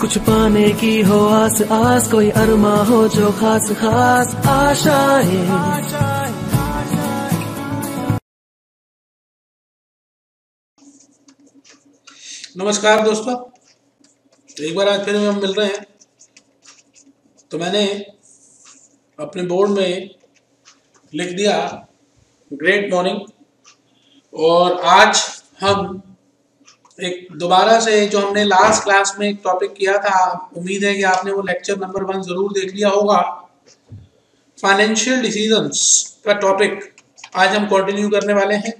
कुछ पाने की हो आस आस, कोई अरमा हो जो खास खास आशाएं। नमस्कार दोस्तों, एक बार आज फिर हम मिल रहे हैं। तो मैंने अपने बोर्ड में लिख दिया ग्रेट मॉर्निंग, और आज हम एक दोबारा से जो हमने लास्ट क्लास में एक टॉपिक किया था, उम्मीद है कि आपने वो लेक्चर नंबर 1 जरूर देख लिया होगा। फाइनेंशियल डिसीजंस का टॉपिक आज हम कंटिन्यू करने वाले हैं,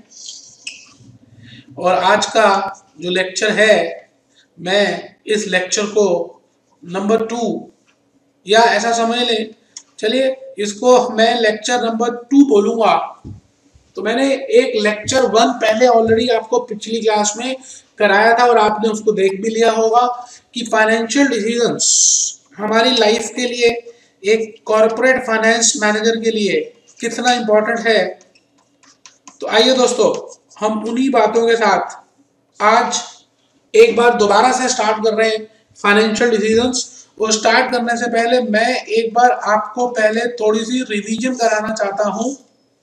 और आज का जो लेक्चर है, मैं इस लेक्चर को नंबर 2 या ऐसा समझ लें, चलिए इसको मैं लेक्चर नंबर 2 बोलूंगा। तो मैंने एक लेक्चर 1 पहले ऑलरेडी आपको पिछली क्लास में कराया था और आपने उसको देख भी लिया होगा कि फाइनेंशियल डिसीजंस हमारी लाइफ के लिए, एक कॉर्पोरेट फाइनेंस मैनेजर के लिए कितना इंपॉर्टेंट है। तो आइए दोस्तों, हम उन्हीं बातों के साथ आज एक बार दोबारा से स्टार्ट कर रहे हैं फाइनेंशियल डिसीजंस। और स्टार्ट करने से पहले मैं एक बार आपको पहले थोड़ी सी रिवीजन कराना चाहता हूं।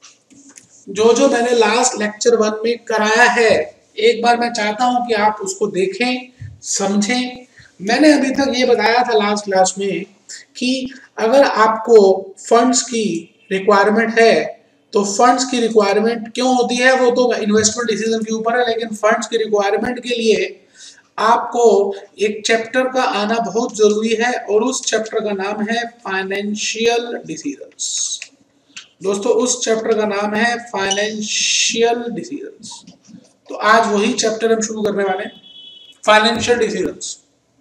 जो मैंने लास्ट लेक्चर 1 में कराया है, एक बार मैं चाहता हूं कि आप उसको देखें, समझें। मैंने अभी तक ये बताया था लास्ट क्लास में कि अगर आपको फंड्स की रिक्वायरमेंट है, तो फंड्स की रिक्वायरमेंट क्यों होती है वो तो इन्वेस्टमेंट डिसीजन के ऊपर है, लेकिन फंड्स की रिक्वायरमेंट के लिए आपको एक चैप्टर का आना बहुत जरूरी है, और उस चैप्टर का नाम है फाइनेंशियल डिसीजंस। दोस्तों, उस चैप्टर का नाम है फाइनेंशियल डिसीजंस। तो आज वही चैप्टर हम शुरू करने वाले हैं, फाइनेंशियल डिसीजंस।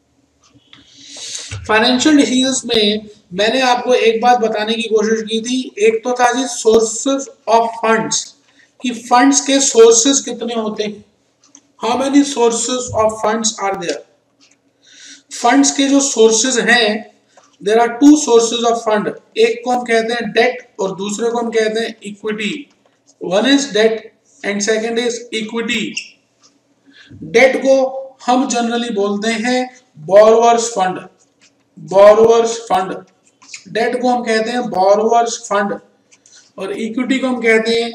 फाइनेंशियल डिसीजंस में मैंने आपको एक बात बताने की कोशिश की थी। एक तो था जी सोर्सेज ऑफ फंड्स, कि फंड्स के सोर्सेज कितने होते हैं, how many sources of funds are there. Funds के जो सोर्सेज हैं, there are 2 sources of fund. एक को हम कहते हैं डेट और दूसरे को हम कहते हैं equity. One is debt and second is equity. Debt को हम जनरली बोलते हैं borrowers fund. Borrowers fund, debt को हम कहते हैं बोरोवर्स फंड, और इक्विटी को हम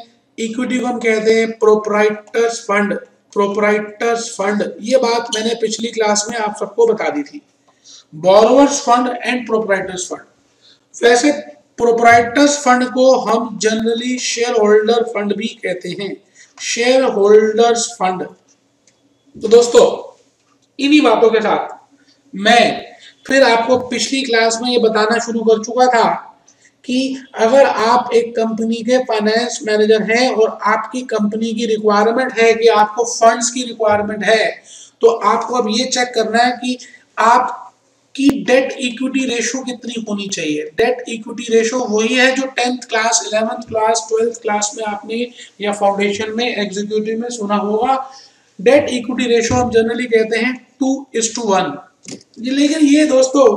कहते हैं प्रोप्राइटर्स फंड। प्रोप्राइटर्स फंड, ये बात मैंने पिछली क्लास में आप सबको बता दी थी। Borrowers fund and proprietors fund. वैसे प्रोप्राइटर्स फंड को हम जनरली शेयर होल्डर फंड भी कहते हैं, शेयर होल्डर्स फंड। तो दोस्तों, इन्हीं बातों के साथ मैं फिर आपको पिछली क्लास में ये बताना शुरू कर चुका था कि अगर आप एक कंपनी के फाइनेंस मैनेजर हैं और आपकी कंपनी की रिक्वायरमेंट है कि आपको फंड्स की रिक्वायरमेंट है, तो आपको अब ये चेक करना है कि आपकी डेट इक्विटी रेशो कितनी होनी चाहिए। डेट इक्विटी रेशो वही है जो 10th class, 11th class, 12th class में आपने या फाउंडेशन में, एग्जीक्यूटिव में सुना होगा। डेट इक्विटी रेशो हम जनरली कहते हैं 2:1। लेकिन ये दोस्तों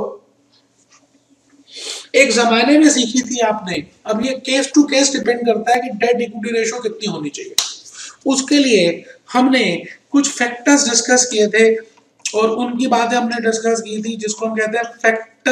एक जमाने में सीखी थी आपने, अब ये केस टू केस डिपेंड करता है कि डेट इक्विटी रेशो कितनी होनी चाहिए। उसके लिए हमने कुछ फैक्टर्स डिस्कस किए थे, और उनकी बातें हमने डिस्कस की थी, जिसको हम कहते हैं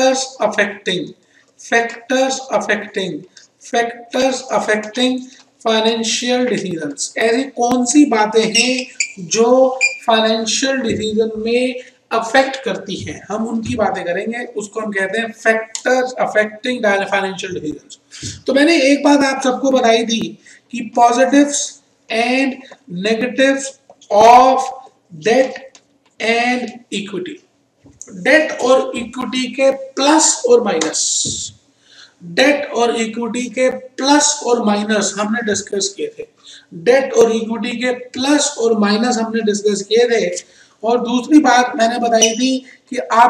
फैक्टर्स अफेक्टिंग फाइनेंशियल डिसीजंस। ऐसी कौन सी बातें हैं जो फाइनेंशियल डिसीजन में अफेक्ट करती हैं, हम उनकी बातें करेंगे। उसको हम कहते हैं फैक्टर्स अफेक्टिंग फाइनेंशियल डिसीजंस। तो मैंने एक बात आप सबको बताई थी कि positives and negatives of debt and equity. Debt और इक्विटी के प्लस और माइनस, डेट और इक्विटी के प्लस और माइनस हमने डिस्कस किए थे। डेट और इक्विटी के प्लस और माइनस हमने डिस्कस किए थे। और दूसरी बात मैंने बताई थी कि आप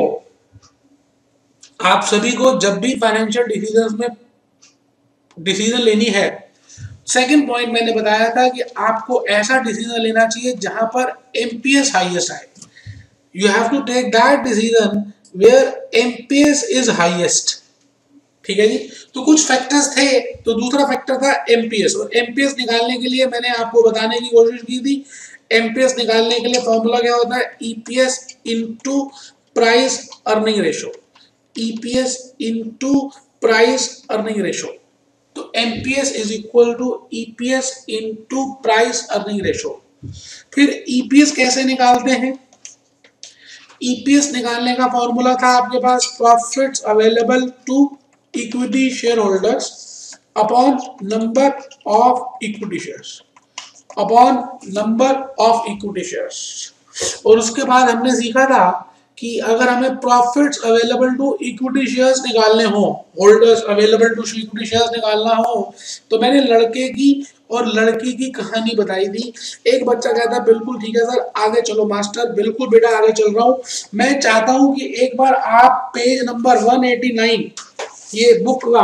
सभी को जब भी फाइनेंशियल डिसीजंस में डिसीजन लेनी है, सेकंड पॉइंट मैंने बताया था कि आपको ऐसा डिसीजन लेना चाहिए जहां पर एमपीएस हाईएस्ट आए। You have to take that decision where MPS is highest. ठीक है जी। तो कुछ फैक्टर्स थे, तो दूसरा फैक्टर था एमपीएस, और एमपीएस निकालने के लिए मैंने आपको बताने की कोशिश की थी। एमपीएस निकालने के लिए फॉर्मूला क्या होता है, EPS into price earning ratio, EPS into price earning ratio. तो MPS is equal to EPS into price earning ratio. फिर ईपीएस कैसे निकालते हैं? ईपीएस निकालने का फॉर्मूला था आपके पास profits available to equity share holders upon number of equity shares, upon number of equity shares. और उसके बाद हमने सीखा था कि अगर हमें profits available to equity shares निकालने हो, holders available to equity shares निकालना हो, तो मैंने लड़के की और लड़की की कहानी बताई थी। एक बच्चा कहता बिल्कुल ठीक है सर, आगे चलो मास्टर, बिल्कुल बेटा आगे चल रहा हूँ। मैं चाहता हूं कि एक बार आप पेज नंबर 189, ये बुक का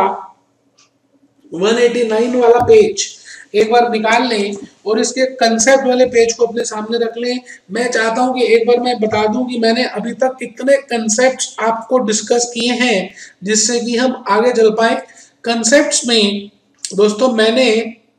189 वाला पेज एक बार निकाल लें और इसके कंसेप्ट वाले पेज को अपने सामने रख लें। मैं चाहता हूं कि एक बार मैं बता दूं कि मैंने अभी तक कितने कंसेप्ट्स आपको डिस्कस किए हैं जिससे कि हम आगे चल पाए। कंसेप्ट्स में दोस्तों मैंने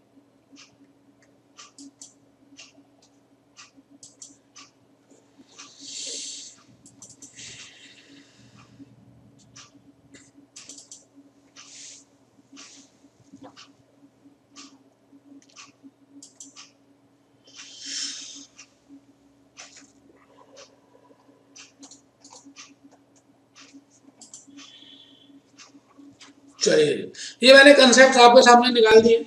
चलिए, ये मैंने कंसेप्ट आपके सामने निकाल दिए।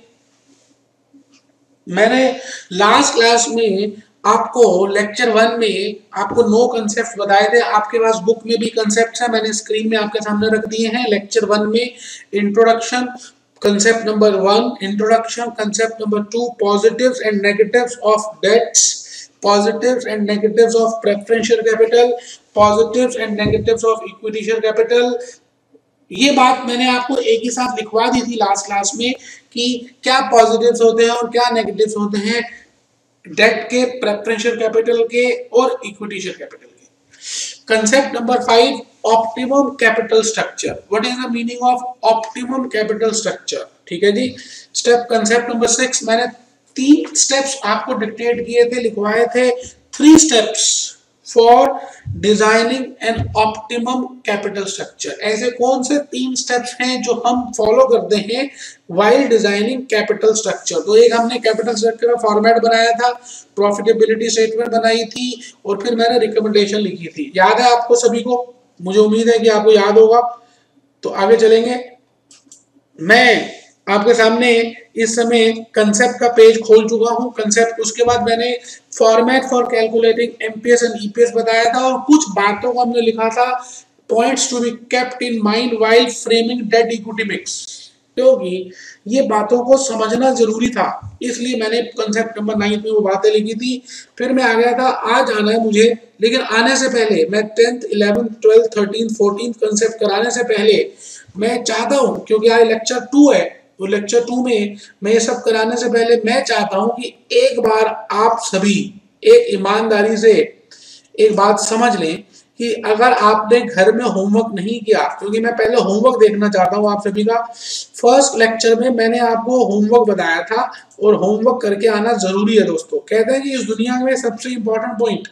मैंने लास्ट क्लास में आपको लेक्चर 1 में आपको 9 कंसेप्ट बताए थे। आपके पास बुक में भी कंसेप्ट है, मैंने स्क्रीन में आपके सामने रख दिए हैं। लेक्चर 1 में introduction, concept number 1 introduction, concept number 2 positives and negatives of debts, positives and negatives of preferential capital, positives and negatives of equity share capital. ये बात मैंने आपको एक ही साथ लिखवा दी थी लास्ट क्लास में कि क्या पॉजिटिव्स होते हैं और क्या नेगेटिव्स होते हैं डेट के, प्रेफरेंशियल कैपिटल के और इक्विटी शेयर कैपिटल के। Concept number 5 optimum capital structure. What is the meaning of optimum capital structure? ठीक है जी। स्टेप कंसेप्ट नंबर 6 मैंने 3 स्टेप्स आपको डिक्टेट किए थे, लिखवाए थे। 3 steps for designing an optimum capital structure. ऐसे कौन से 3 स्टेप्स हैं जो हम फॉलो करते हैं वाइल डिजाइनिंग कैपिटल स्ट्रक्चर? तो एक हमने कैपिटल स्ट्रक्चर का फॉर्मेट बनाया था, प्रॉफिटेबिलिटी स्टेटमेंट बनाई थी और फिर मैंने रिकमेंडेशन लिखी थी। याद है आपको सभी को? मुझे उम्मीद है कि आपको याद होगा। तो आगे चलेंगे। मैं आपके सामने इस समय कंसेप्ट का पेज खोल चुका हूं। कंसेप्ट, उसके बाद मैंने format for calculating MPS and EPS बताया था और कुछ बातों को हमने लिखा था points to be kept in mind while framing debt equity mix, क्योंकि ये बातों को समझना जरूरी था, इसलिए मैंने कंसेप्ट नंबर 9 में वो बातें लिखी थी। फिर मैं आ गया था, आज आना है मुझे, लेकिन आने से पहले मैं 10th 11th 12th 13th 14th concept कराने से पहले मैं चाहता हूं, क्योंकि आज लेक्चर 2 है, तो लेक्चर 2 में मैं ये सब कराने से पहले मैं चाहता हूं कि एक बार आप सभी एक ईमानदारी से एक बात समझ लें कि अगर आपने घर में होमवर्क नहीं किया, क्योंकि मैं पहले होमवर्क देखना चाहता हूं आप सभी का। फर्स्ट लेक्चर में मैंने आपको होमवर्क बताया था और होमवर्क करके आना जरूरी है दोस्तों। कहते हैं कि इस दुनिया में सबसे इंपॉर्टेंट पॉइंट,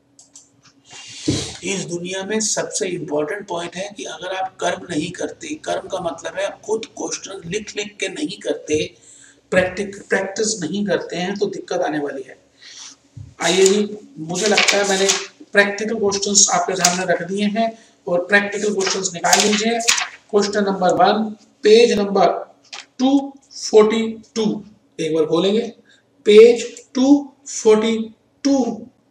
इस दुनिया में सबसे इंपॉर्टेंट पॉइंट है कि अगर आप कर्म नहीं करते, कर्म का मतलब है खुद क्वेश्चन लिख लिख के नहीं करते, प्रैक्टिस नहीं करते हैं, तो दिक्कत आने वाली है। आइए जी, मुझे लगता है मैंने प्रैक्टिकल क्वेश्चंस आपके सामने रख दिए हैं और प्रैक्टिकल क्वेश्चंस निकाल लीजिए। क्वेश्चन नंबर 1 पेज नंबर 242, एक बार खोलेंगे पेज 242।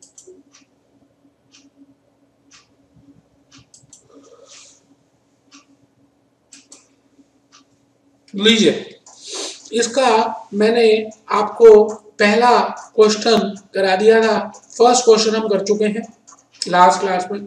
लीजिए, इसका मैंने आपको पहला क्वेश्चन करा दिया था। फर्स्ट क्वेश्चन हम कर चुके हैं लास्ट क्लास में।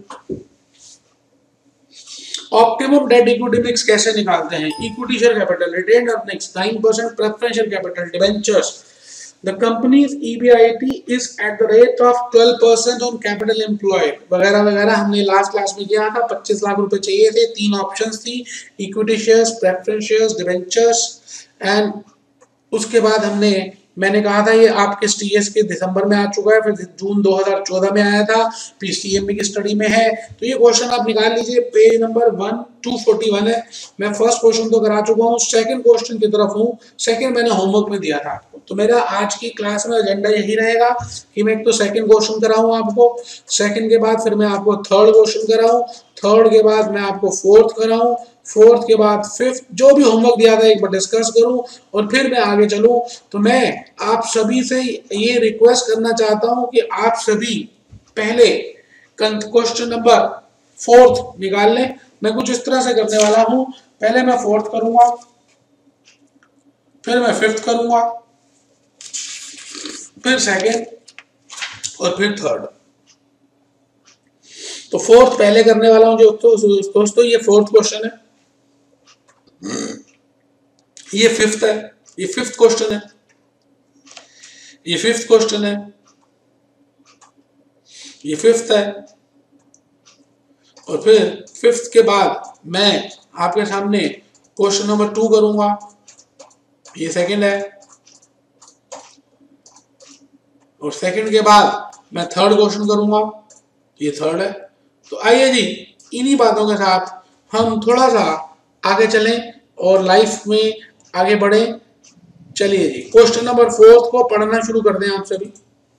ऑप्टिमम डेट इक्विटी मिक्स कैसे निकालते हैं? Equity share capital, retained earnings 9%, preferential capital, debentures, the company's EBIT is at the rate of 12% on capital employed, वगैरह वगैरह हमने लास्ट क्लास में किया था। 25 लाख रुपए चाहिए थे, 3 ऑप्शंस थी, equity shares, preference shares, debentures, and उसके बाद हमने मैंने कहा था ये आपके टीएस के दिसंबर में आ चुका है, फिर जून 2014 में आया था, पीसीएमबी की स्टडी में है। तो ये क्वेश्चन आप निकाल लीजिए, पेज नंबर 1241 है। मैं फर्स्ट क्वेश्चन तो करा चुका हूँ, सेकंड क्वेश्चन की तरफ हूँ। सेकंड मैंने होमवर्क में दिया था आपको। तो मेरा आज की क्लास में एजेंडा यही रहेगा कि मैं एक तो सेकंड क्वेश्चन कराऊँ आपको, सेकंड के बाद फिर मैं आपको थर्ड क्वेश्चन कराऊँ, थर्ड के बाद मैं आपको फोर्थ कराऊँ, फोर्थ के बाद फिफ्थ, जो भी होमवर्क दिया था एक बार डिस्कस करूं और फिर मैं आगे चलूं। तो मैं आप सभी से ये रिक्वेस्ट करना चाहता हूं कि आप सभी पहले क्वेश्चन नंबर फोर्थ निकाल लें। मैं कुछ इस तरह से करने वाला हूं, पहले मैं फोर्थ करूंगा, फिर मैं फिफ्थ करूंगा, फिर सेकेंड और फिर थर्ड। तो फोर्थ पहले करने वाला हूं जो दोस्तों, ये फोर्थ क्वेश्चन है, ये फिफ्थ है, ये फिफ्थ क्वेश्चन है, ये फिफ्थ क्वेश्चन है, ये फिफ्थ है, और फिर फिफ्थ के बाद मैं आपके सामने क्वेश्चन नंबर 2 करूंगा, ये सेकंड है, और सेकंड के बाद मैं थर्ड क्वेश्चन करूंगा, ये थर्ड है। तो आइए जी, इन्हीं बातों के साथ हम थोड़ा सा आगे चलें और लाइफ में आगे बढ़े। चलिए जी, क्वेश्चन नंबर 4 को पढ़ना शुरू कर दें आप सभी।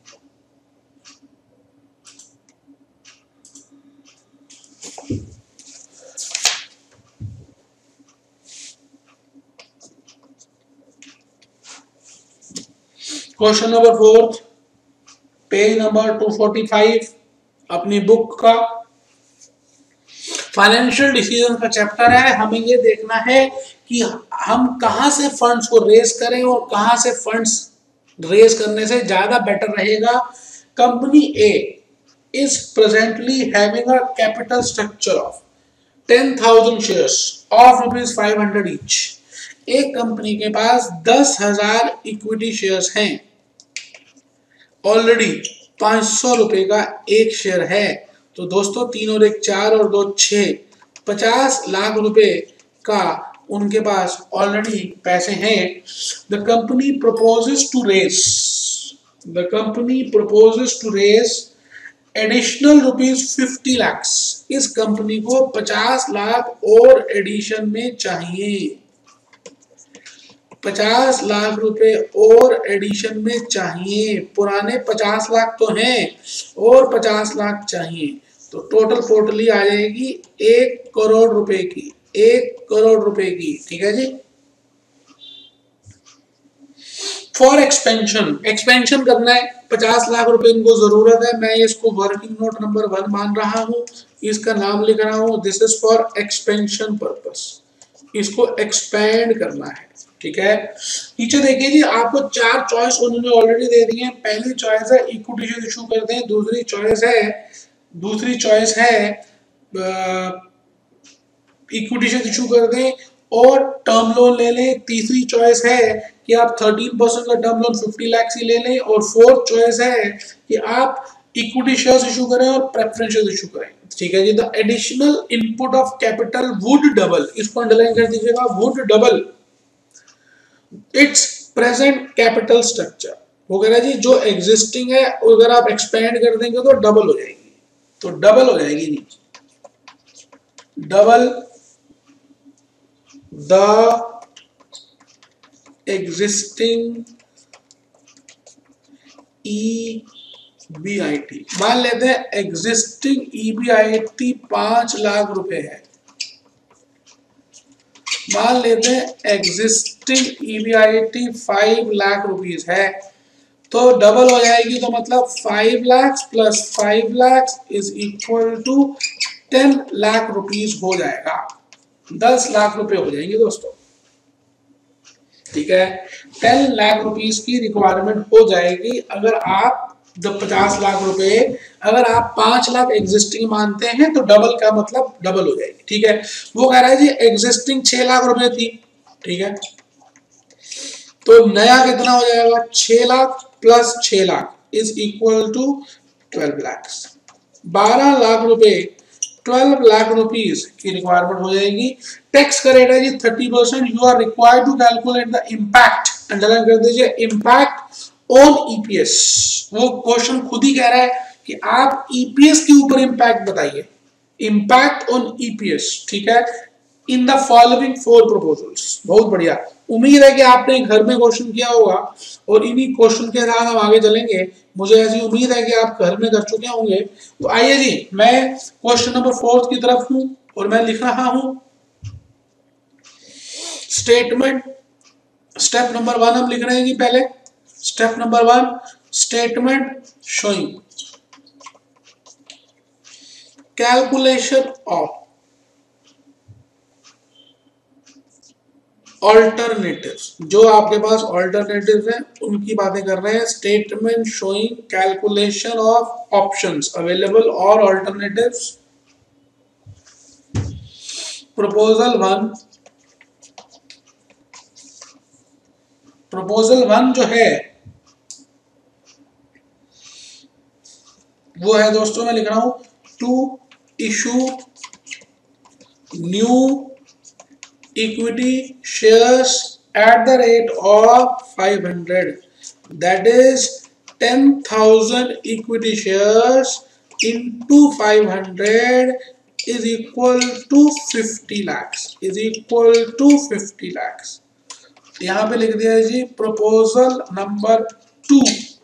क्वेश्चन नंबर 4, पेज नंबर 245 अपनी बुक का फाइनेंशियल डिसीजन का चैप्टर है। हमें ये देखना है कि हम कहां से फंड्स को रेज करें और कहां से फंड्स रेज करने से ज्यादा बेटर रहेगा। Company A is presently having a capital structure of 10,000 shares of ₹500 each. एक कंपनी के पास 10,000 इक्विटी शेयर्स हैं, ऑलरेडी 500 रुपए का एक शेयर है। तो दोस्तों 3 और 1 4 और 2 6, 50 लाख रुपए का उनके पास ऑलरेडी पैसे हैं। The company proposes to raise additional ₹50 lakh. इस कंपनी को 50 लाख और एडिशन में चाहिए, 50 लाख रुपए और एडिशन में चाहिए। पुराने 50 लाख तो हैं और 50 लाख चाहिए, तो टोटली आ जाएगी 1 करोड़ रुपए की, 1 करोड़ रुपए की। ठीक है जी। फॉर एक्सपेंशन करना है, 50 लाख रुपए इनको जरूरत है। मैं इसको वर्किंग नोट नंबर 1 मान रहा हूं, इसका नाम लिख रहा हूं, this is for expansion purpose. इसको एक्सपेंड करना है। ठीक है, नीचे देखिए जी, आपको 4 चॉइस उन्होंने ऑलरेडी दे दी है। पहली चॉइस है इक्विटी शेयर इशू कर दें, दूसरी चॉइस है इक्विटी शेयर इशू कर दें और टर्म लोन ले लें। तीसरी चॉइस है कि आप 13% का टर्म लोन 50 लाख ही ले लें, और फोर्थ चॉइस है कि आप इक्विटी शेयर्स इशू करें और प्रेफरेंस शेयर्स इशू करें। ठीक है जी। The additional input of capital would double, इसको अंडरलाइन कर दीजिएगा, would double its present capital structure. वो कह रहा है जी जो एग्जिस्टिंग है अगर आप एक्सपेंड कर देंगे तो डबल हो जाएगी, तो डबल हो जाएगी नहीं, डबल द एग्जिस्टिंग EBIT। मान लेते हैं एग्जिस्टिंग EBIT 5 लाख रुपए है, मान लेते हैं एग्जिस्टिंग EBIT 5 लाख रुपीस है, तो डबल हो जाएगी। तो मतलब 5 lakh plus 5 lakh is equal to 10 lakh rupees हो जाएगा, 10 लाख रुपए हो जाएंगे दोस्तों। ठीक है, 10 लाख रुपीस की रिक्वायरमेंट हो जाएगी अगर आप 50 लाख रुपए, अगर आप 5 लाख एग्जिस्टिंग मानते हैं तो डबल का मतलब डबल हो जाएगी। ठीक है, वो कह रहा है जी एग्जिस्टिंग 6 लाख रुपए थी। ठीक है, तो नया कितना हो जाएगा, 6 lakh plus 6 lakh is equal to 12 lakh. 12 lakh रुपए, 12 लाख रुपीस की रिक्वायरमेंट हो जाएगी। टैक्स का रेट है जी 30%। You are required to calculate the impact underline कर दीजिए। इम्पैक्ट ऑन ईपीएस, वो क्वेश्चन खुद ही कह रहा है कि आप ईपीएस के ऊपर इम्पैक्ट बताइए, इम्पैक्ट ऑन ईपीएस, ठीक है, इन द फॉलोइंग 4 प्रपोजल्स। बहुत बढ़िया, उम्मीद है कि आपने घर में क्वेश्चन किया होगा और इन्हीं क्वेश्चन के साथ हम आगे चलेंगे। मुझे ऐसी उम्मीद है कि आप घर में कर चुके होंगे। तो आइए जी, मैं क्वेश्चन नंबर 4 की तरफ हूं और मैं लिख रहा हूं स्टेटमेंट। स्टेप नंबर 1 हम लिख रहे हैं जी पहले। Step number 1, statement showing calculation of alternatives. जो आपके पास ऑल्टरनेटिव्स हैं उनकी बातें कर रहे हैं। Statement showing calculation of options available और ऑल्टरनेटिव्स। प्रपोजल 1, प्रपोजल 1 जो है वो है दोस्तों, मैं लिख रहा हूं to issue new equity shares at the rate of 500, that is 10,000 equity shares into 500 is equal to 50 lakhs, is equal to 50 lakhs। यहां पे लिख दिया है जी proposal number 2।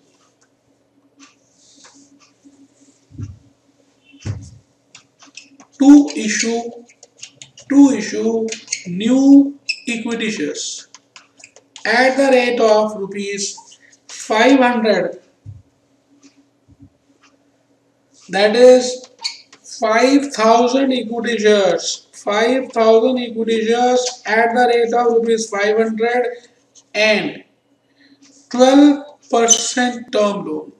to issue new equity shares at the rate of rupees 500, that is 5,000 equity shares, 5,000 equity shares at the rate of rupees 500 and 12% term loan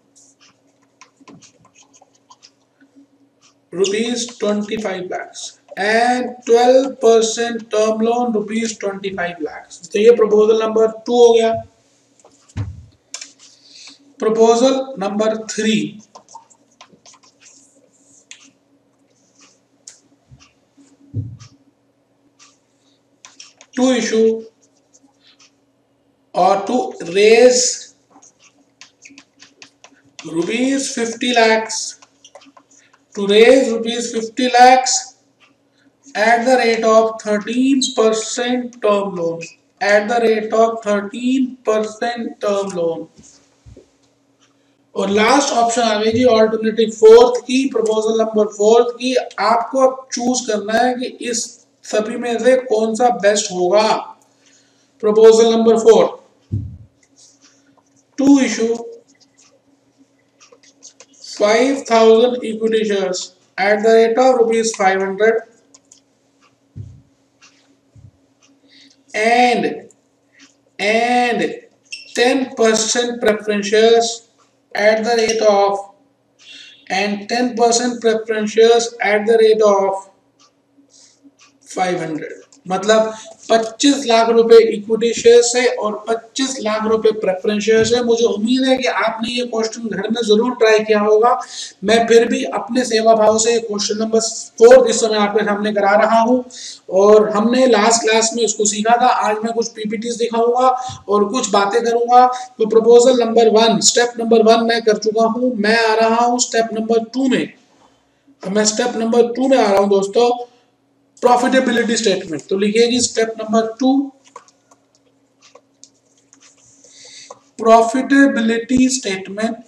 rupees 25 lakhs and 12% term loan rupees 25 lakhs। तो ये proposal number 2 हो गया। Proposal number 3, to issue or to raise rupees 50 lakhs, to raise rupees 50 lakhs at the rate of 13% term loan, at the rate of 13% term loan। और last option आ गई जी alternative 4 की, proposal number 4 की। आपको अब चूज करना है कि इस सभी में से कौन सा बेस्ट होगा। Proposal number 4, to issue 5,000 equity shares at the rate of rupees 500 and 10% preference shares at the rate of, and 10% preference shares at the rate of 500। मतलब 25 लाख रुपए इक्विटी शेयर है और 25 लाख रुपए प्रेफरेंस शेयर है। मुझे उम्मीद है कि आपने ये क्वेश्चन घर में जरूर ट्राई किया होगा। मैं फिर भी अपने सेवा भाव से क्वेश्चन नंबर 4 इस समय आपके सामने करा रहा हूं और हमने लास्ट क्लास में इसको सीखा था। आज मैं कुछ पीपीटीज दिखाऊंगा और कुछ बातें करूंगा। तो प्रपोजल नंबर 1, स्टेप नंबर 1 मैं कर चुका हूं। मैं आ रहा हूं स्टेप नंबर 2 में। मैं स्टेप नंबर 2 में आ रहा हूं दोस्तों, प्रॉफिटेबिलिटी स्टेटमेंट। तो लिखिएगी step number 2, profitability statement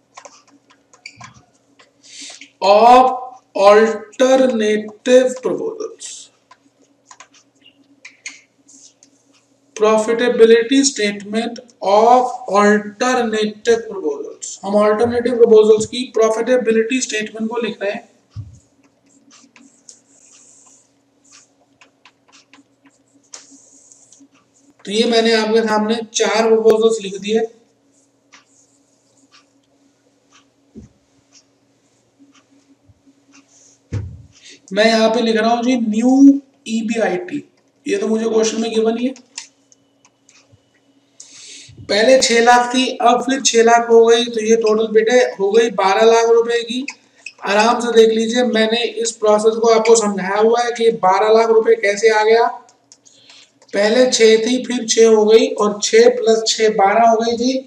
of alternative proposals. Profitability statement of alternative proposals. हम ऑल्टरनेटिव प्रपोजल्स की प्रॉफिटेबिलिटी स्टेटमेंट को लिख रहे हैं। तो ये मैंने आपके सामने 4 प्रपोजल्स लिख दिए। मैं यहां पे लिख रहा हूं जी न्यू ईबीआईटी। ये तो मुझे क्वेश्चन में गिवन ही है। पहले 6 लाख थी, अब फिर 6 लाख हो गई। तो ये टोटल बेटे हो गई 12 लाख रुपए की। आराम से देख लीजिए, मैंने इस प्रोसेस को आपको समझाया हुआ है कि 12 लाख रुपए कैसे आ गया। पहले 6 थी, फिर 6 हो गई, और 6 प्लस 6 12 हो गई जी।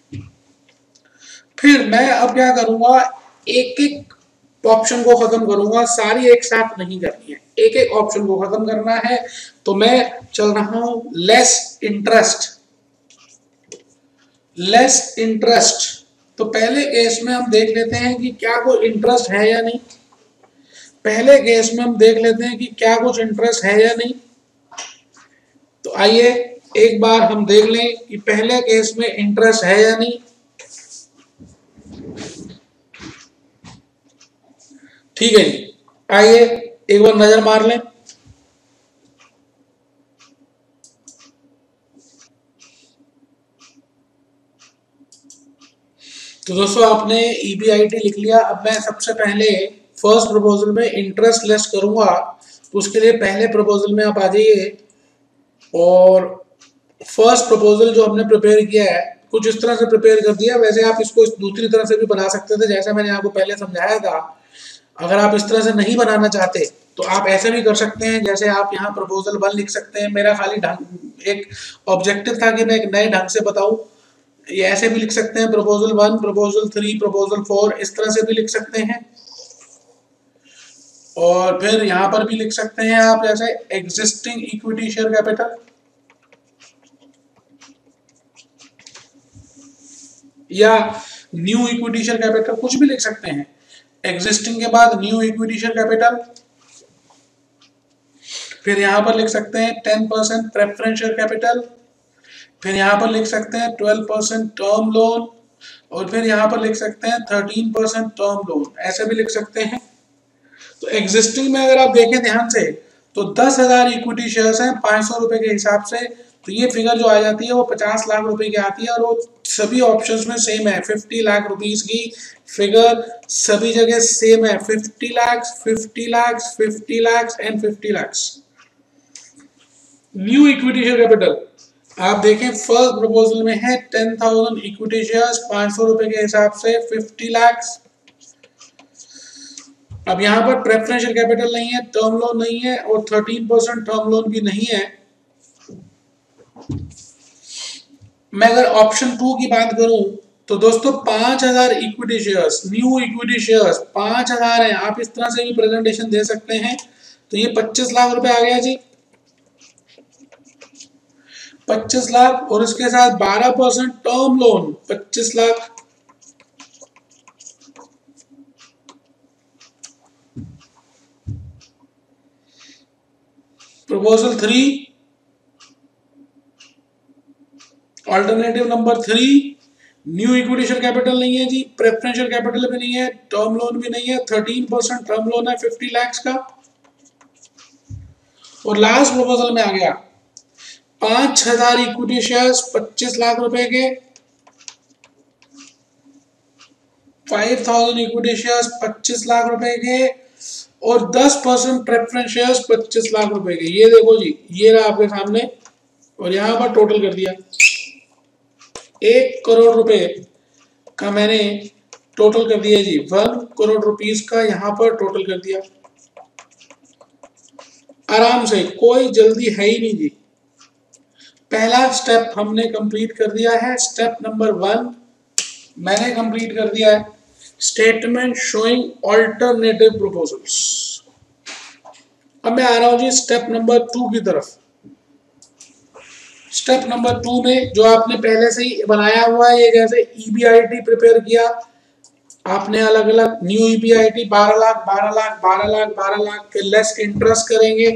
फिर मैं अब क्या करूंगा, एक एक ऑप्शन को खत्म करूंगा, सारी एक साथ नहीं करनी है, एक एक ऑप्शन को खत्म करना है। तो मैं चल रहा हूं लेस इंटरेस्ट। लेस इंटरेस्ट, तो पहले केस में हम देख लेते हैं कि क्या कोई इंटरेस्ट है या नहीं। पहले केस में हम देख लेते हैं कि क्या कुछ इंटरेस्ट है या नहीं। तो आइए एक बार हम देख लें कि पहले केस में इंटरेस्ट है या नहीं। ठीक है जी, आइए एक बार नजर मार लें। तो दोस्तों आपने EBIT लिख लिया। अब मैं सबसे पहले फर्स्ट प्रपोजल में इंटरेस्ट लेस करूंगा, तो उसके लिए पहले प्रपोजल में आप आ जाइए, और फर्स्ट प्रपोजल जो हमने प्रिपेयर किया है कुछ इस तरह से प्रिपेयर कर दिया। वैसे आप इसको दूसरी तरह से भी बना सकते थे, जैसे मैंने आपको पहले समझाया था। अगर आप इस तरह से नहीं बनाना चाहते तो आप ऐसे भी कर सकते हैं, जैसे आप यहाँ प्रपोजल 1 लिख सकते हैं। मेरा खाली ढंग एक ऑब्जेक्टिव था कि मैं एक नए ढंग से बताऊं। ये ऐसे भी लिख सकते हैं, प्रपोजल 1, प्रपोजल 3, प्रपोजल 4, इस तरह से भी लिख सकते हैं। और फिर यहाँ पर भी लिख सकते हैं आप, जैसे एग्जिस्टिंग इक्विटी शेयर कैपिटल, या न्यू इक्विटी शेयर कैपिटल, कुछ भी लिख सकते हैं। एग्जिस्टिंग के बाद न्यू इक्विटी शेयर कैपिटल, फिर यहां पर लिख सकते हैं 10% प्रेफरेंस शेयर कैपिटल, फिर यहां पर लिख सकते हैं 12% टर्म लोन, और फिर यहां पर लिख सकते हैं 13% टर्म लोन, ऐसे भी लिख सकते हैं। तो एग्जिस्टिंग में अगर आप देखें ध्यान से, तो 10,000 इक्विटी शेयर्स हैं 500 रुपए के हिसाब से, तो ये फिगर जो आ जाती है वो 50 लाख रुपए की आती है, और वो सभी ऑप्शंस में सेम है। 50 लाख रुपीस की फिगर सभी जगह सेम है, 50 lakh, 50 lakh, 50 lakh and 50 lakh. New equity share capital आप देखें, फर्स्ट प्रपोजल में है 10,000 इक्विटी शेयर्स 500 रुपए के हिसाब से 50 लाख। अब यहां पर प्रेफरेंस शेयर कैपिटल नहीं है, टर्म लोन नहीं है, और 13% टर्म लोन भी नहीं है। मैं अगर ऑप्शन 2 की बात करूं, तो दोस्तों 5,000 equity shares, new equity shares 5,000 है। आप इस तरह से भी प्रेजेंटेशन दे सकते हैं। तो ये 25 लाख रुपए आ गया जी, 25 लाख, और इसके साथ 12% term loan 25 lakh. Proposal 3, alternative number 3, new equity share capital नहीं है जी, प्रेफरेंस शेयर कैपिटल भी नहीं है, टर्म लोन भी नहीं है, 13% टर्म लोन है 50 लाख का। और लास्ट प्रपोजल में आ गया 5,000 इक्विटी शेयर्स 25 लाख रुपए के, 5,000 इक्विटी शेयर्स 25 लाख रुपए के, और 10% प्रेफरेंस शेयर्स 25 लाख रुपए के। ये देखो जी, ये रहा आपके सामने, और यहां पर टोटल कर दिया 1 करोड़ रुपए का मैंने टोटल कर दिया जी, 1 करोड़ रुपीस का यहां पर टोटल कर दिया आराम से, कोई जल्दी है ही नहीं जी। पहला स्टेप हमने कंप्लीट कर दिया है, स्टेप नंबर 1 मैंने कंप्लीट कर दिया है, स्टेटमेंट शोइंग ऑल्टरनेटिव प्रपोजल्स। अब मैं आ रहा हूं जी स्टेप नंबर 2 की तरफ। स्टेप नंबर 2 में जो आपने पहले से ही बनाया हुआ है, ये जैसे EBIT प्रिपेयर किया आपने अलग अलग, न्यू EBIT 12 लाख 12 लाख 12 लाख 12 लाख के लेस इंटरेस्ट करेंगे।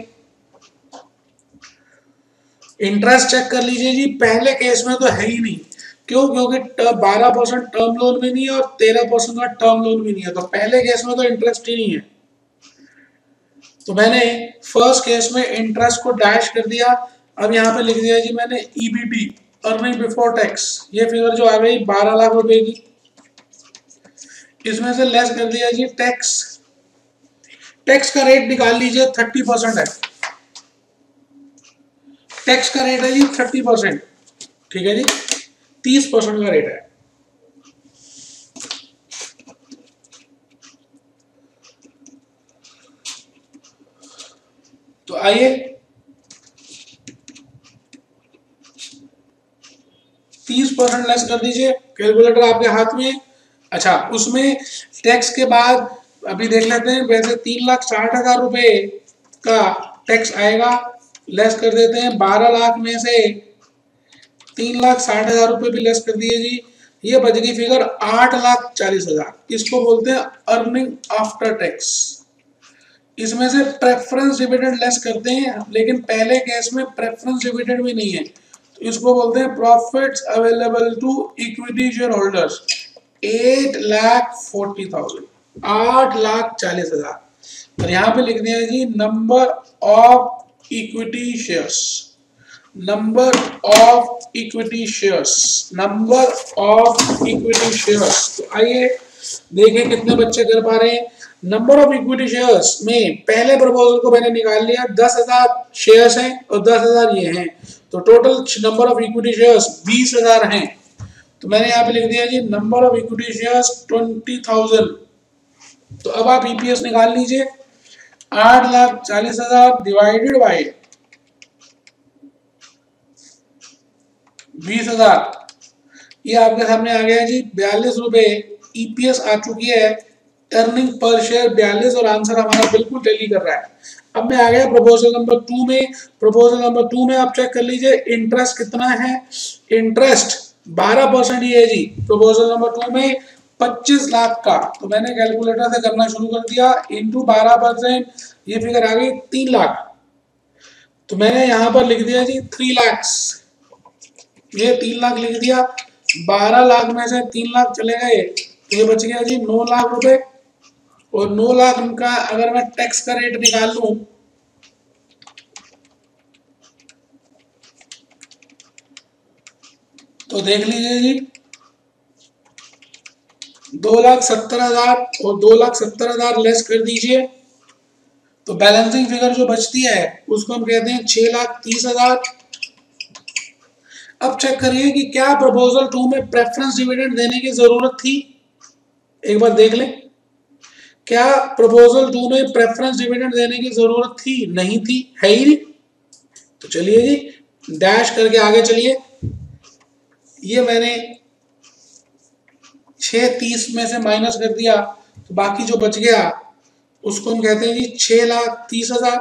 इंटरेस्ट चेक कर लीजिए जी, पहले केस में तो है ही नहीं। क्यों? क्योंकि 12% टर्म लोन भी नहीं है और 13% का टर्म लोन भी नहीं है, तो पहले केस में तो इंटरेस्ट ही नहीं है। तो मैंने फर्स्ट केस में इंटरेस्ट को डैश कर दिया। अब यहाँ पे लिख दिया जी मैंने EBT, अर्निंग बिफोर टैक्स, ये फिगर जो आ गई 12 लाख रुपए की, इसमें से लेस कर दिया जी टैक्स। टैक्स का रेट निकाल लीजिए, 30% है। टैक्स का रेट है जी 30%, ठीक है जी, 30% का रेट है। तो आइए 30% लेस कर दीजिए, कैलकुलेटर आपके हाथ में। अच्छा, उसमें टैक्स के बाद अभी देख लेते हैं, वैसे 3,60,000 रुपए का टैक्स आएगा, लेस कर देते हैं 12 लाख में से 3,60,000 रुपए भी लेस कर दिए जी, ये बच गई फिगर 8,40,000। इसको बोलते हैं अर्निंग आफ्टर टैक्स। इसमें से प्रेफरेंस डिविडेंड लेस करते हैं, लेकिन पहले केस में प्रेफरेंस डिविडेंड भी नहीं है, तो इसको बोलते हैं profits available to equity share holders. 8,40,000, 8,40,000। और यहाँ पे लिख दिया है जी number of equity shares, number of equity shares, number of equity shares. तो आइए देखें कितने बच्चे कर पा रहे हैं। नंबर ऑफ इक्विटी शेयर्स में पहले प्रपोजल को मैंने निकाल लिया, 10,000 शेयर्स हैं और 10,000 ये हैं, तो total number of equity shares 20,000 हैं। तो मैंने यहाँ पे लिख दिया जी नंबर ऑफ इक्विटी शेयर्स 20,000। तो अब आप ईपीएस निकाल लीजिए, 8,40,000 डिवाइडेड बाय 20,000, ये आपके सामने आ गया जी 42 रुपए ईपीएस आ चुकी है। अर्निंग पर शेयर 42 और आंसर हमारा बिल्कुल टैली कर रहा है। अब मैं आ गया प्रपोजल नंबर 2 में। प्रपोजल नंबर 2 में आप चेक कर लीजिए इंटरेस्ट कितना है। इंटरेस्ट 12% ही है जी प्रपोजल नंबर 2 में, 25 लाख का। तो मैंने कैलकुलेटर से करना शुरू कर दिया, इंटू 12%, ये फिगर आ गई 3 लाख। तो मैंने यहाँ पर लिख दिया जी 3 लाख, ये 3 लाख लिख दिया। 12 लाख में से 3 लाख चले गए, तो ये बच गया जी 9 लाख रुपए। और 9 लाख का अगर मैं टैक्स का रेट निकाल लूं, तो देख लीजिए जी 2,70,000 और 2,70,000 लेस कर दीजिए, तो बैलेंसिंग फिगर जो बचती है उसको हम कहते हैं 6,30,000। अब चेक करिए कि क्या प्रपोजल 2 में प्रेफरेंस डिविडेंड देने की जरूरत थी। एक बार देख लें, क्या प्रपोजल 2 में प्रेफरेंस डिविडेंड देने की जरूरत थी? नहीं थी, है ही नहीं। तो चलिए जी डैश करके आगे चलिए। ये मैंने 630 में से माइनस कर दिया, तो बाकी जो बच गया उसको हम कहते हैं जी 6,30,000।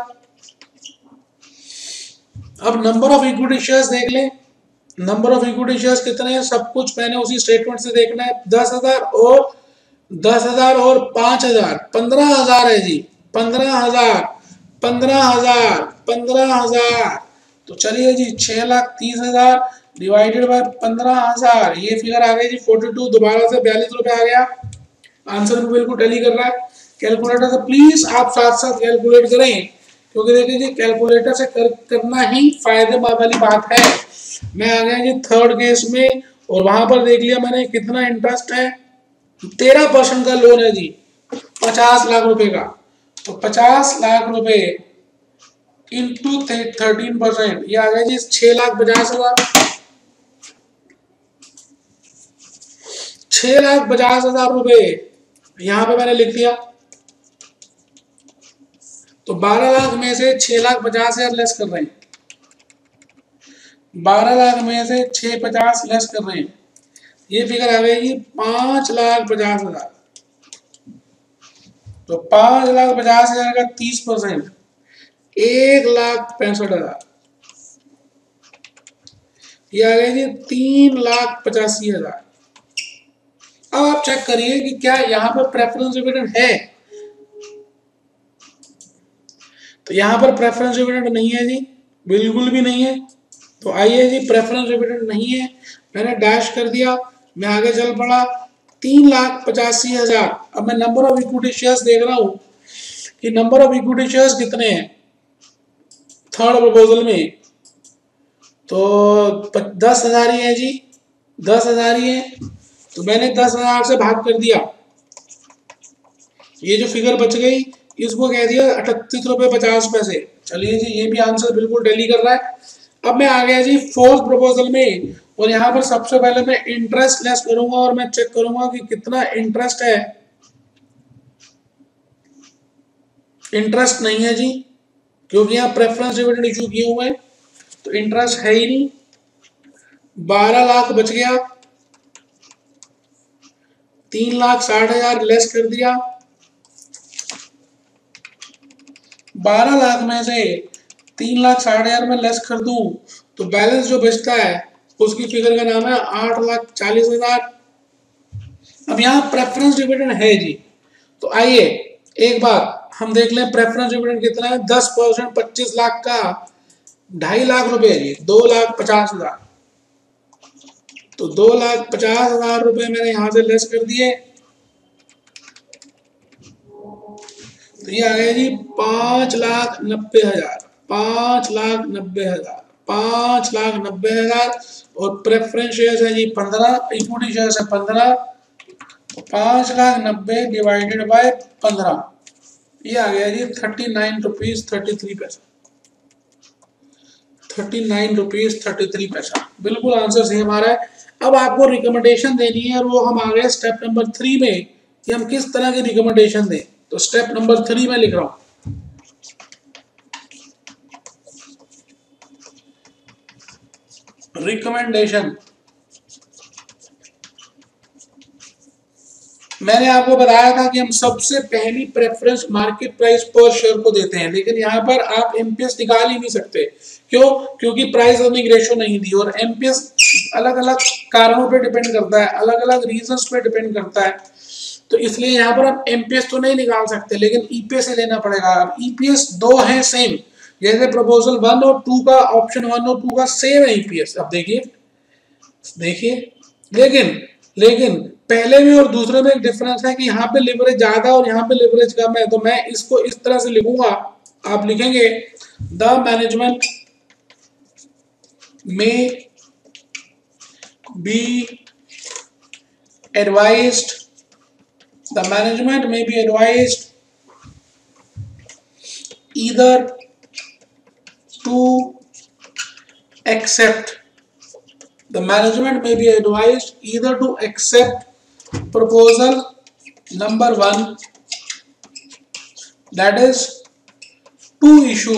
अब नंबर ऑफ इक्विटी शेयर्स देख लें। नंबर ऑफ इक्विटी शेयर्स कितने हैं, सब कुछ मैंने उसी स्टेटमेंट से देखना है। 10,000 और 10,000 और 5,000, 15,000 है जी। 15,000, 15,000, 15,000। तो चलिए जी 6,30,000 डिवाइडेड बाय 15,000, ये फिगर आ गई जी 42। दोबारा से 42 रुपए आ गया। आंसर भी बिल्कुल टैली कर रहा है। कैलकुलेटर से प्लीज आप साथ साथ कैलकुलेट करें, क्योंकि देखिए जी कैलकुलेटर से करना ही फायदेमंद वाली बात है। मैं आ गया जी थर्ड केस में, और वहां पर देख लिया मैंने कितना इंटरेस्ट है। 13% का लोन है जी, 50 लाख रुपए का। तो 50 लाख रुपए इंटू 13%, ये आ गया जी 6,50,000। 6,50,000 रुपए यहां पे मैंने लिख दिया। तो 12 लाख में से 6,50,000 लेस कर रहे हैं, 12 लाख में से 650 लेस कर रहे हैं, ये फिगर आ गई 5,50,000। तो 5,50,000 का 30%, 1,65,000, ये आ गई जी 3,85,000। अब आप चेक करिए कि क्या यहाँ पर प्रेफरेंस डिविडेंड है। तो यहाँ पर प्रेफरेंस डिविडेंड नहीं है जी, बिल्कुल भी नहीं है। तो आइए जी प्रेफरेंस डिविडेंड नहीं है, मैंने डैश कर दिया, मैं आगे चल पड़ा 3,85,000। अब मैं नंबर ऑफ इक्विटी शेयर्स देख रहा हूं कि नंबर ऑफ इक्विटी शेयर्स कितने हैं थर्ड प्रपोजल में। तो 10,000 ही है जी, 10,000 ही है। तो मैंने 10,000 से भाग कर दिया, ये जो फिगर बच गई इसको कह दिया 38 रुपए 50 पैसे। चलिए जी ये भी आंसर बिल्कुल टैली कर रहा है। अब मैं आ गया जी फोर्थ प्रपोजल में, और यहाँ पर सबसे पहले मैं इंटरेस्ट लेस करूंगा और मैं चेक करूंगा कि कितना इंटरेस्ट है। इंटरेस्ट नहीं है जी, क्योंकि यहाँ प्रेफरेंस डिविडेंड इशू किए हुए हैं, तो इंटरेस्ट है ही नहीं। 12 लाख बच गया, 3,60,000 लेस कर दिया, 12 लाख में से 3,60,000 में लेस कर दूं तो बैलेंस जो बचता है उसकी फिगर का नाम है 8,40,000। अब यहाँ प्रेफरेंस डिविडेंड है जी, तो आइए एक बार हम देख लें प्रेफरेंस डिविडेंड कितना है। 10% 25 लाख का 2.5 लाख रुपए जी, 2,50,000। तो 2,50,000 रुपए मैंने यहां से लेस कर दिए, तो ये आ गया जी 5,90,000, 5,90,000, 5,90,000। और प्रेफरेंस शेयर्स है जी 15, इक्विटी शेयर्स है 15, 5,90,000 डिवाइडेड बाय 15, ये आ गया जी 39 रुपीज 33 पैसा, 39 रुपीज 33 पैसा। बिल्कुल आंसर सही हमारा है। अब आपको रिकमेंडेशन देनी है और वो हम आ गए स्टेप नंबर 3 में कि हम किस तरह की रिकमेंडेशन दें। तो स्टेप नंबर 3 में लिख रहा हूं, रिकमेंडेशन। मैंने आपको बताया था कि हम सबसे पहली प्रेफरेंस मार्केट प्राइस पर शेयर को देते हैं, लेकिन यहाँ पर आप एमपीएस निकाल ही नहीं सकते। क्यों? क्योंकि प्राइस अर्निंग रेशो नहीं दी, और एमपीएस अलग अलग कारणों पे डिपेंड करता है, अलग अलग रीजंस पे डिपेंड करता है। तो इसलिए यहाँ पर आप एमपीएस तो नहीं निकाल सकते, लेकिन ईपीएस से लेना पड़ेगा। अब ईपीएस दो है सेम, जैसे प्रपोजल 1 और 2 का, ऑप्शन 1 और 2 का सेम है ईपीएस। अब देखिए लेकिन पहले में और दूसरे में एक डिफरेंस है कि यहाँ पे लिवरेज ज्यादा और यहाँ पे लिवरेज कम है। तो मैं इसको इस तरह से लिखूंगा, आप लिखेंगे द मैनेजमेंट में बी एडवाइज्ड, द मैनेजमेंट में be advised either to accept, the management may be advised either to accept proposal number 1, that is to issue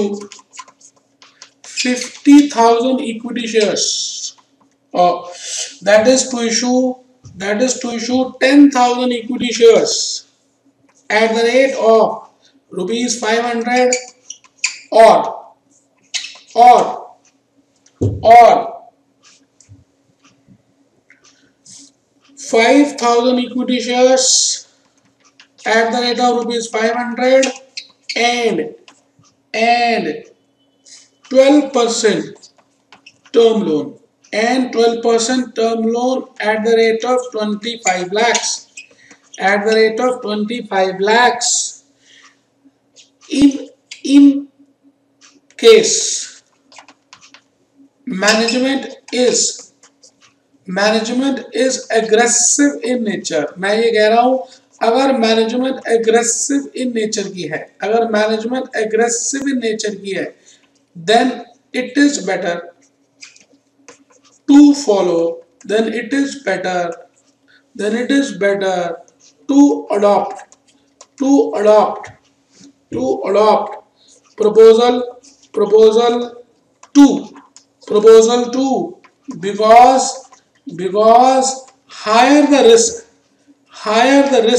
50,000 equity shares, or that is to issue 10,000 equity shares at the rate of rupees 500, or 5,000 equity shares at the rate of rupees 500 and 12% term loan, and 12% term loan at the rate of 25 lakhs, at the rate of 25 lakhs. In case management is aggressive in nature, मैं ये कह रहा हूं अगर management aggressive in nature की है, अगर management aggressive in nature की है, then it is better to follow, then it is better to adopt proposal 2 because higher the risk high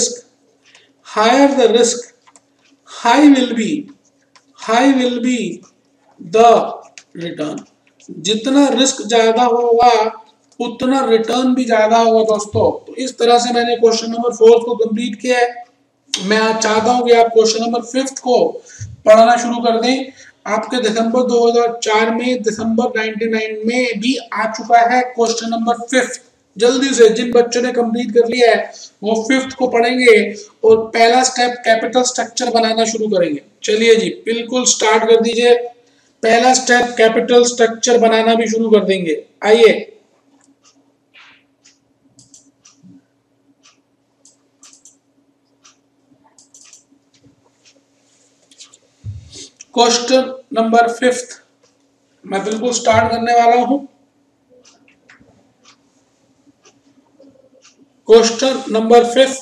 will be the return। जितना रिस्क ज्यादा होगा उतना return भी ज्यादा होगा दोस्तों। तो इस तरह से मैंने क्वेश्चन नंबर 4 को कंप्लीट किया है। मैं आज चाहता हूं कि आप क्वेश्चन नंबर 5 को पढ़ना शुरू कर दें। आपके दिसंबर 2004 में, दिसंबर 99 में भी आ चुका है क्वेश्चन नंबर 5। जल्दी से जिन बच्चों ने कंप्लीट कर लिया है वो 5th को पढ़ेंगे और पहला स्टेप कैपिटल स्ट्रक्चर बनाना शुरू करेंगे। चलिए जी, बिल्कुल स्टार्ट कर दीजिए। पहला स्टेप कैपिटल स्ट्रक्चर बनाना भी शुरू कर देंगे। आइए, क्वेश्चन नंबर 5 मैं बिल्कुल स्टार्ट करने वाला हूं। Question number 5।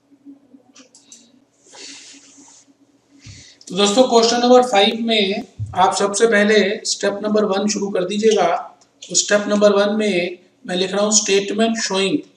तो दोस्तों क्वेश्चन नंबर 5 में आप सबसे पहले स्टेप नंबर 1 शुरू कर दीजिएगा। तो स्टेप नंबर 1 में मैं लिख रहा हूं स्टेटमेंट शोइंग